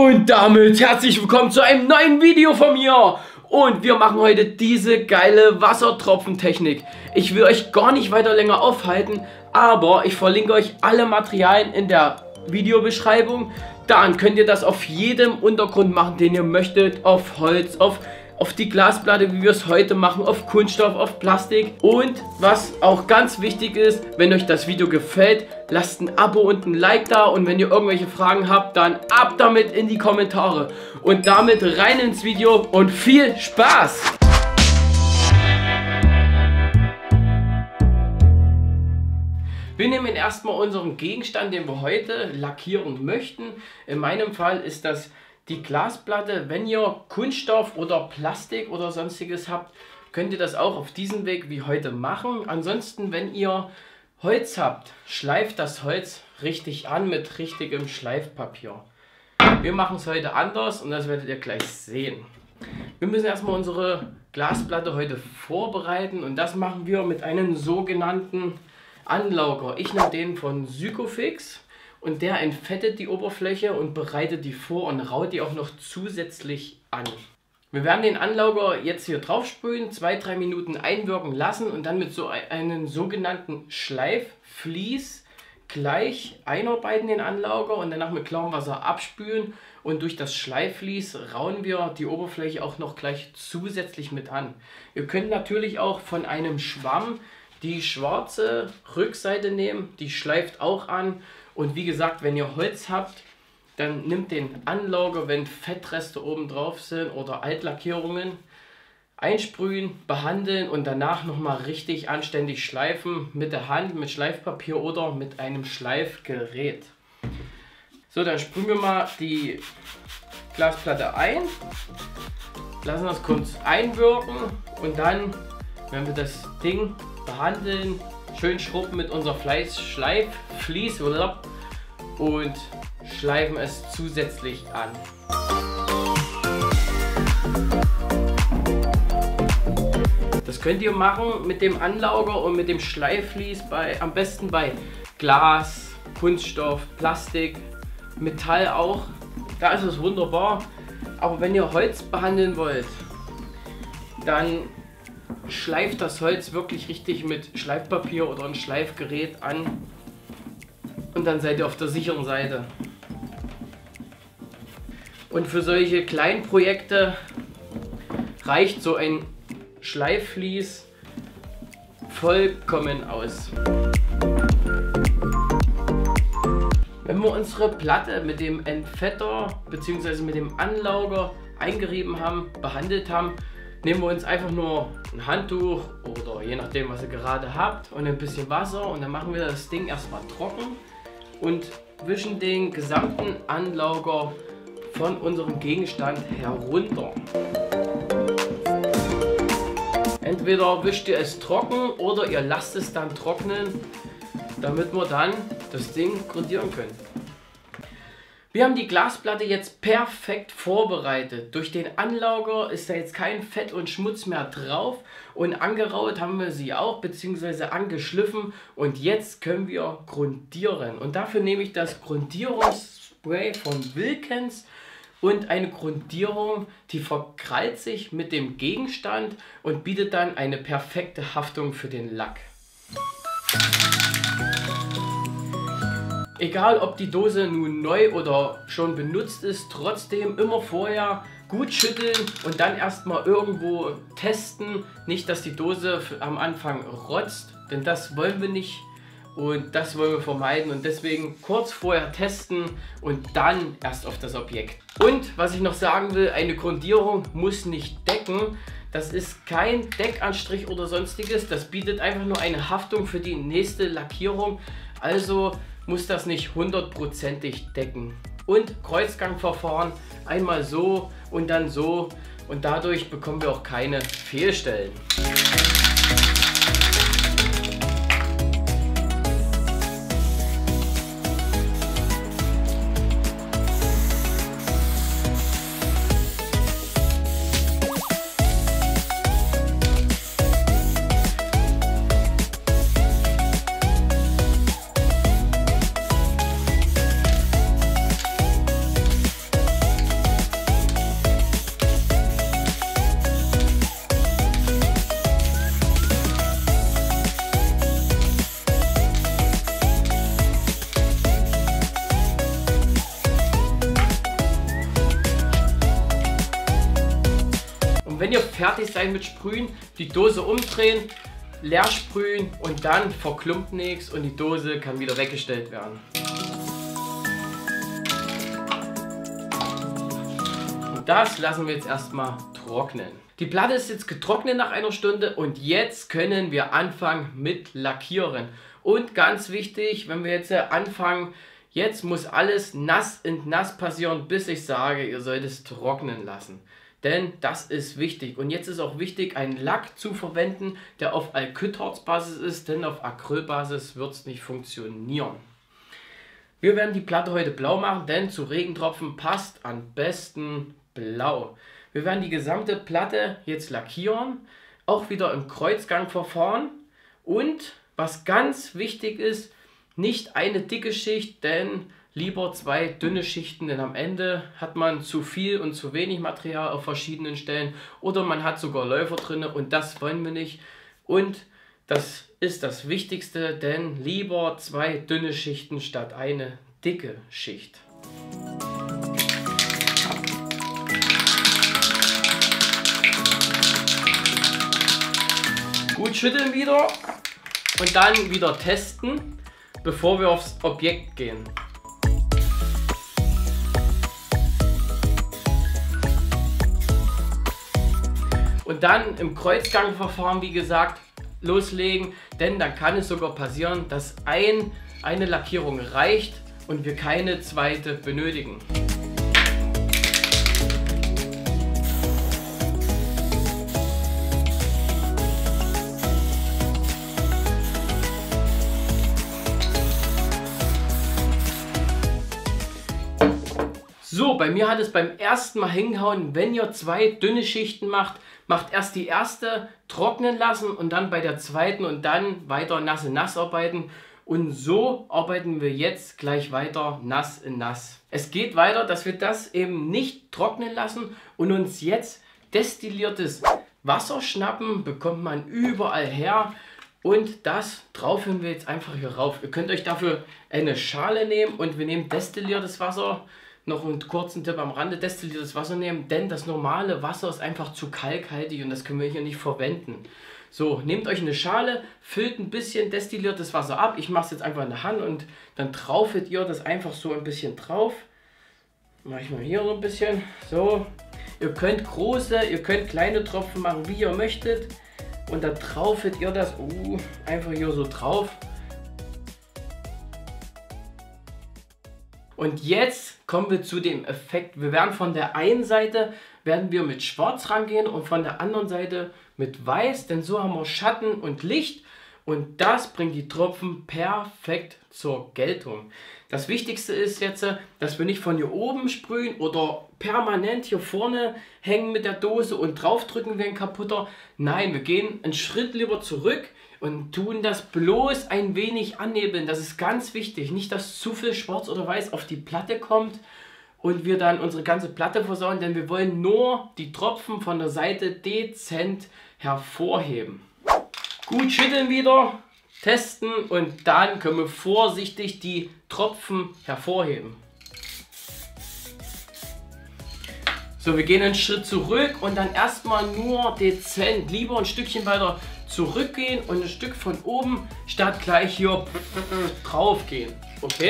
Und damit herzlich willkommen zu einem neuen Video von mir. Und wir machen heute diese geile Wassertropfentechnik. Ich will euch gar nicht weiter länger aufhalten, aber ich verlinke euch alle Materialien in der Videobeschreibung. Dann könnt ihr das auf jedem Untergrund machen, den ihr möchtet. Auf Holz, auf die Glasplatte, wie wir es heute machen, auf Kunststoff, auf Plastik. Und was auch ganz wichtig ist, wenn euch das Video gefällt, lasst ein Abo und ein Like da. Und wenn ihr irgendwelche Fragen habt, dann ab damit in die Kommentare. Und damit rein ins Video und viel Spaß! Wir nehmen erstmal unseren Gegenstand, den wir heute lackieren möchten. In meinem Fall ist das die Glasplatte. Wenn ihr Kunststoff oder Plastik oder sonstiges habt, könnt ihr das auch auf diesem Weg wie heute machen. Ansonsten, wenn ihr Holz habt, schleift das Holz richtig an mit richtigem Schleifpapier. Wir machen es heute anders und das werdet ihr gleich sehen. Wir müssen erstmal unsere Glasplatte heute vorbereiten und das machen wir mit einem sogenannten Anlauger. Ich nehme den von Sykofix. Und der entfettet die Oberfläche und bereitet die vor und raut die auch noch zusätzlich an. Wir werden den Anlauger jetzt hier drauf sprühen, 2-3 Minuten einwirken lassen und dann mit so einem sogenannten Schleifvlies gleich einarbeiten den Anlauger und danach mit klarem Wasser abspülen. Und durch das Schleifvlies rauen wir die Oberfläche auch noch gleich zusätzlich mit an. Ihr könnt natürlich auch von einem Schwamm die schwarze Rückseite nehmen, die schleift auch an. Und wie gesagt, wenn ihr Holz habt, dann nimmt den Anlauger, wenn Fettreste oben drauf sind oder Altlackierungen, einsprühen, behandeln und danach nochmal richtig anständig schleifen mit der Hand, mit Schleifpapier oder mit einem Schleifgerät. So, dann sprühen wir mal die Glasplatte ein, lassen das kurz einwirken und dann, wenn wir das Ding behandeln, schön schrubben mit unserer Schleifvlies und schleifen es zusätzlich an. Das könnt ihr machen mit dem Anlauger und mit dem Schleifvlies am besten bei Glas, Kunststoff, Plastik, Metall auch. Da ist es wunderbar. Aber wenn ihr Holz behandeln wollt, dann schleift das Holz wirklich richtig mit Schleifpapier oder ein Schleifgerät an und dann seid ihr auf der sicheren Seite. Und für solche kleinen Projekte reicht so ein Schleifvlies vollkommen aus. Wenn wir unsere Platte mit dem Entfetter bzw. mit dem Anlauger eingerieben haben, behandelt haben, nehmen wir uns einfach nur ein Handtuch oder je nachdem, was ihr gerade habt und ein bisschen Wasser und dann machen wir das Ding erstmal trocken und wischen den gesamten Anlauger von unserem Gegenstand herunter. Entweder wischt ihr es trocken oder ihr lasst es dann trocknen, damit wir dann das Ding grundieren können. Wir haben die Glasplatte jetzt perfekt vorbereitet. Durch den Anlauger ist da jetzt kein Fett und Schmutz mehr drauf und angeraut haben wir sie auch bzw. angeschliffen und jetzt können wir grundieren. Und dafür nehme ich das Grundierungsspray von Wilkens und eine Grundierung, die verkrallt sich mit dem Gegenstand und bietet dann eine perfekte Haftung für den Lack. Egal ob die Dose nun neu oder schon benutzt ist, trotzdem immer vorher gut schütteln und dann erstmal irgendwo testen. Nicht, dass die Dose am Anfang rotzt, denn das wollen wir nicht und das wollen wir vermeiden. Und deswegen kurz vorher testen und dann erst auf das Objekt. Und was ich noch sagen will, eine Grundierung muss nicht decken. Das ist kein Deckanstrich oder sonstiges. Das bietet einfach nur eine Haftung für die nächste Lackierung. Also muss das nicht hundertprozentig decken. Und Kreuzgangverfahren, einmal so und dann so und dadurch bekommen wir auch keine Fehlstellen. wenn ihr fertig seid mit Sprühen, die Dose umdrehen, leer sprühen und dann verklumpt nichts und die Dose kann wieder weggestellt werden. Und das lassen wir jetzt erstmal trocknen. Die Platte ist jetzt getrocknet nach einer Stunde und jetzt können wir anfangen mit Lackieren. Und ganz wichtig, wenn wir jetzt anfangen, jetzt muss alles nass in nass passieren, bis ich sage, ihr sollt es trocknen lassen. Denn das ist wichtig. Und jetzt ist auch wichtig, einen Lack zu verwenden, der auf Alkydharz-Basis ist, denn auf Acrylbasis wird es nicht funktionieren. Wir werden die Platte heute blau machen, denn zu Regentropfen passt am besten blau. Wir werden die gesamte Platte jetzt lackieren, auch wieder im Kreuzgangverfahren. Und was ganz wichtig ist, nicht eine dicke Schicht, denn lieber 2 dünne Schichten, denn am Ende hat man zu viel und zu wenig Material auf verschiedenen Stellen oder man hat sogar Läufer drin und das wollen wir nicht. Und das ist das Wichtigste, denn lieber 2 dünne Schichten statt eine dicke Schicht. Gut schütteln wieder und dann wieder testen, bevor wir aufs Objekt gehen. Und dann im Kreuzgangverfahren, wie gesagt, loslegen, denn dann kann es sogar passieren, dass eine Lackierung reicht und wir keine zweite benötigen. So, bei mir hat es beim ersten Mal hingehauen. Wenn ihr 2 dünne Schichten macht, macht erst die erste trocknen lassen und dann bei der zweiten und dann weiter nass in nass arbeiten. Und so arbeiten wir jetzt gleich weiter nass in nass. Es geht weiter, dass wir das eben nicht trocknen lassen und uns jetzt destilliertes Wasser schnappen, bekommt man überall her. Und das taufen wir jetzt einfach hier rauf. Ihr könnt euch dafür eine Schale nehmen und wir nehmen destilliertes Wasser. Noch einen kurzen Tipp am Rande, destilliertes Wasser nehmen, denn das normale Wasser ist einfach zu kalkhaltig und das können wir hier nicht verwenden. So, nehmt euch eine Schale, füllt ein bisschen destilliertes Wasser ab. Ich mache es jetzt einfach in der Hand und dann traufet ihr das einfach so ein bisschen drauf. Mache ich mal hier so ein bisschen. So, ihr könnt große, ihr könnt kleine Tropfen machen, wie ihr möchtet. Und dann traufet ihr das einfach hier so drauf. Und jetzt kommen wir zu dem Effekt. Wir werden von der einen Seite mit Schwarz rangehen und von der anderen Seite mit Weiß, denn so haben wir Schatten und Licht und das bringt die Tropfen perfekt zur Geltung. Das Wichtigste ist jetzt, dass wir nicht von hier oben sprühen oder permanent hier vorne hängen mit der Dose und draufdrücken wie ein kaputter. Nein, wir gehen einen Schritt lieber zurück und tun das bloß ein wenig annebeln. Das ist ganz wichtig. Nicht, dass zu viel Schwarz oder Weiß auf die Platte kommt und wir dann unsere ganze Platte versauen, denn wir wollen nur die Tropfen von der Seite dezent hervorheben. Gut schütteln wieder, testen und dann können wir vorsichtig die Tropfen hervorheben. So, wir gehen einen Schritt zurück und dann erstmal nur dezent, lieber ein Stückchen weiter zurückgehen und ein Stück von oben statt gleich hier drauf gehen. Okay?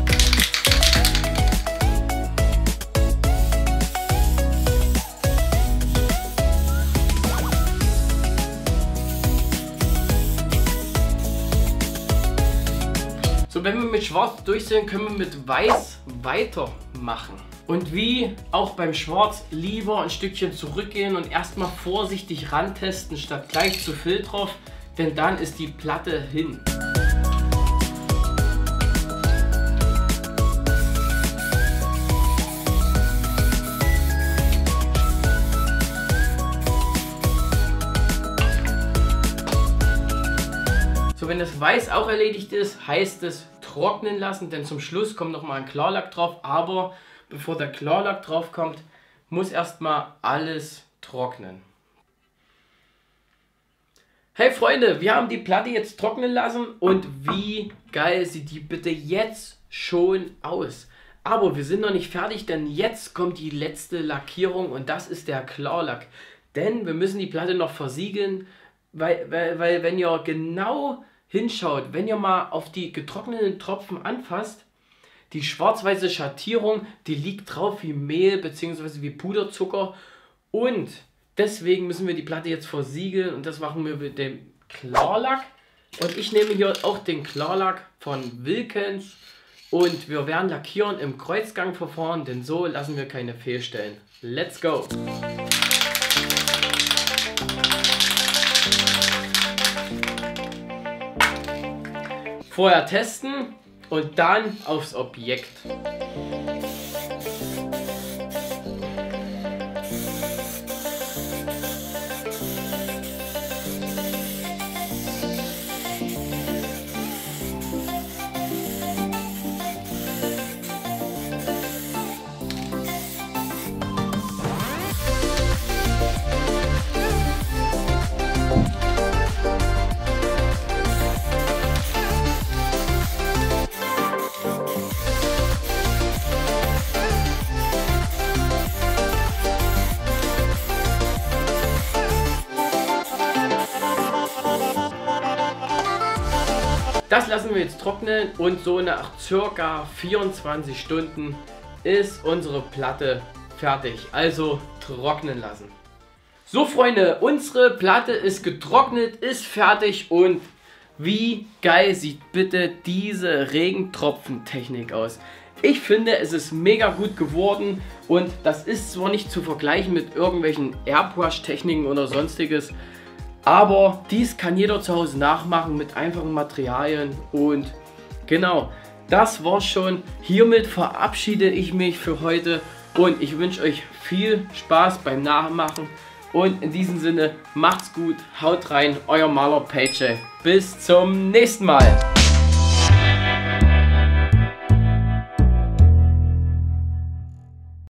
So, wenn wir mit Schwarz durch sind, können wir mit Weiß weitermachen. Und wie auch beim Schwarz, lieber ein Stückchen zurückgehen und erstmal vorsichtig rantesten, statt gleich zu viel drauf, denn dann ist die Platte hin. So, wenn das Weiß auch erledigt ist, heißt es trocknen lassen, denn zum Schluss kommt noch mal ein Klarlack drauf, aber bevor der Klarlack drauf kommt, muss erstmal alles trocknen. Hey Freunde, wir haben die Platte jetzt trocknen lassen und wie geil sieht die bitte jetzt schon aus. Aber wir sind noch nicht fertig, denn jetzt kommt die letzte Lackierung und das ist der Klarlack. denn wir müssen die Platte noch versiegeln, weil wenn ihr genau hinschaut, wenn ihr mal auf die getrockneten Tropfen anfasst, die schwarz-weiße Schattierung, die liegt drauf wie Mehl bzw. wie Puderzucker, und deswegen müssen wir die Platte jetzt versiegeln, und das machen wir mit dem Klarlack. Und ich nehme hier auch den Klarlack von Wilkens, und wir werden lackieren im Kreuzgangverfahren, denn so lassen wir keine Fehlstellen. Let's go! Vorher testen und dann aufs Objekt. Das lassen wir jetzt trocknen, und so nach ca. 24 Stunden ist unsere Platte fertig. Also trocknen lassen. So Freunde, unsere Platte ist getrocknet, ist fertig, und wie geil sieht bitte diese Regentropfentechnik aus. Ich finde, es ist mega gut geworden, und das ist zwar nicht zu vergleichen mit irgendwelchen Airbrush-Techniken oder sonstiges, aber dies kann jeder zu Hause nachmachen mit einfachen Materialien. Und genau, das war's schon. Hiermit verabschiede ich mich für heute, und ich wünsche euch viel Spaß beim Nachmachen. Und in diesem Sinne, macht's gut, haut rein, euer Maler PJ. Bis zum nächsten Mal.